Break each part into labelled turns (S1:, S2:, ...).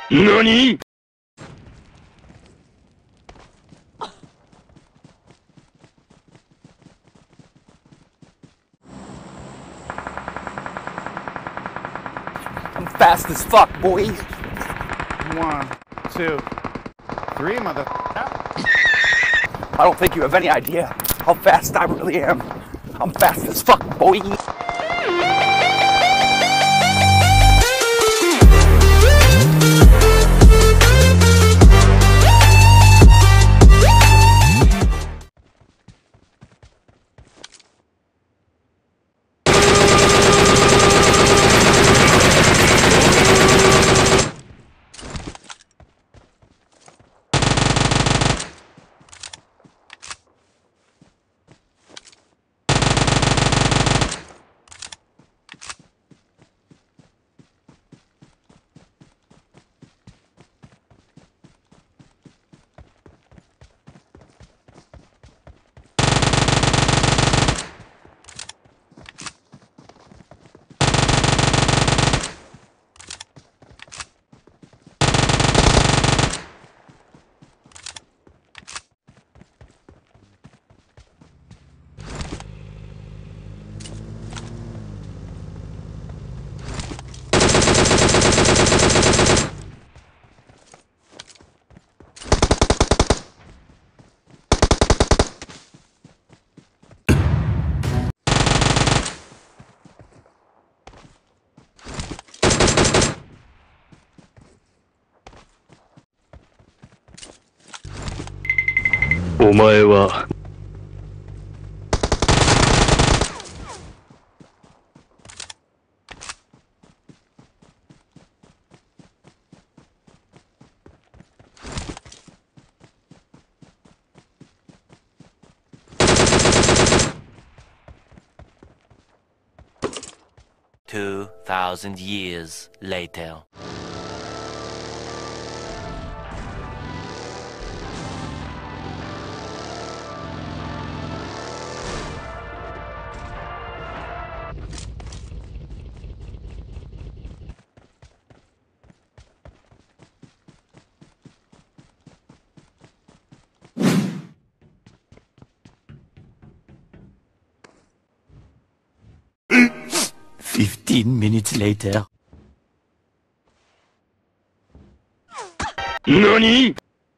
S1: 何？
S2: I'm fast as fuck, boy.
S3: 1, 2, 3, mother.
S2: I don't think you have any idea how fast I really am. I'm fast as fuck, boy.
S1: お前は
S4: 2,000 years later.
S2: Minutes later.
S1: 何？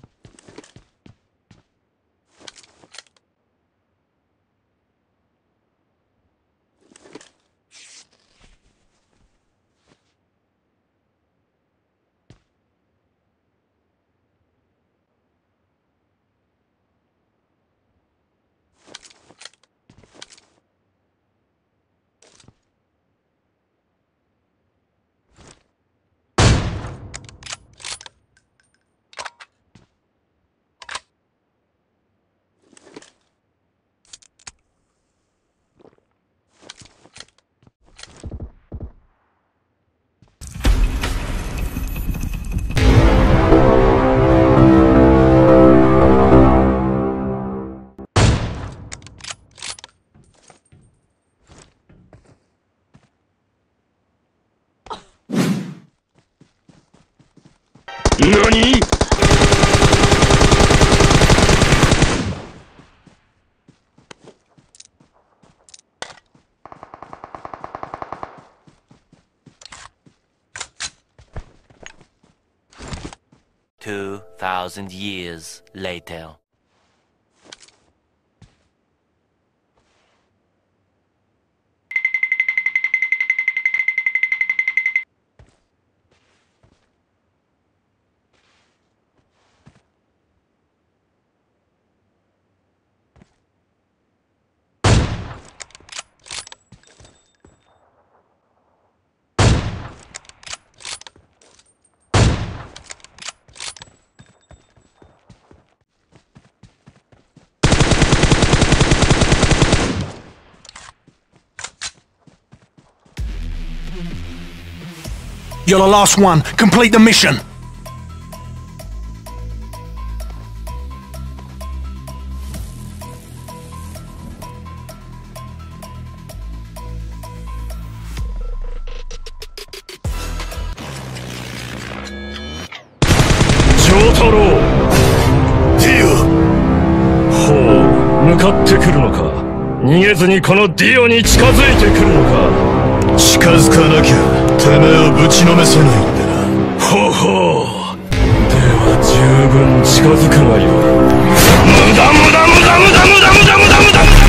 S1: 何？
S4: 2,000 years later.
S5: You're the last one. Complete the mission.
S1: ろう。
S6: ディ
S1: ほう、向かってくるのか。逃げずにこのディオに近づいてくるのか。
S6: オ、近づかなきゃてめえをぶちのめせないんだな。
S1: ほうほう。では十分近づくがよい。無駄無駄無駄無駄無駄無駄無駄無駄無駄。